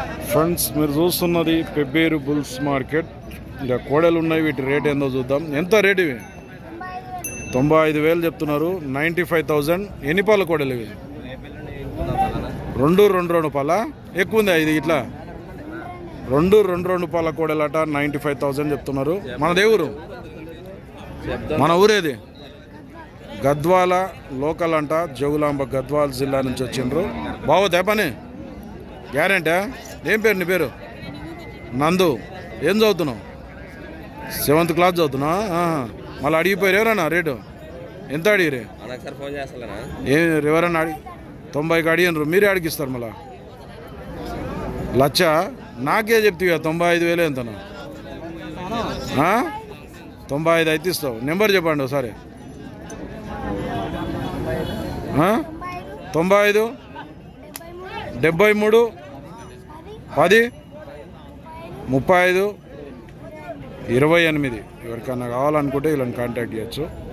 Friends మీరు చూస్తున్నది Pebbair bulls market. ఇలా కోడలు ఉన్నాయి, వీటి రేట్ ఏందో చూద్దాం. ఎంత రేట్ ఇవి? 95,000 చెప్తున్నారు. 95,000. ఎన్ని పాల కోడలు ఇవి? 2 పాల. ఎక్కువ ఉందా ఇది? ఇట్లా 2 పాల కోడలట 95,000 చెప్తున్నారు. మన దేవురు, మన ఊరేది? గద్వాల లోకల్ అంట. జగులాంబ గద్వాల జిల్లా నుంచి వచ్చిండ్రు. బాగోదా పని? గ్యారెంటీ? ఏం పేరు నీ పేరు? నందు. ఏం చదువుతున్నావు? 7th క్లాస్ చదువుతున్నా. మళ్ళీ అడిగిపోయారు ఎవరన్నా రేటు? ఎంత అడిగిరే? ఎవరన్నా 90కి అడిగినరు. మీరే అడిగిస్తారు మళ్ళా. లచ్చ నాకే చెప్తే 95,000 ఎంతనా? 95 అయితే ఇస్తావు. నెంబర్ చెప్పండి ఒకసారి. 95 73 10 35 28. ఎవరికన్నా కావాలనుకుంటే వీళ్ళని కాంటాక్ట్ చేయొచ్చు.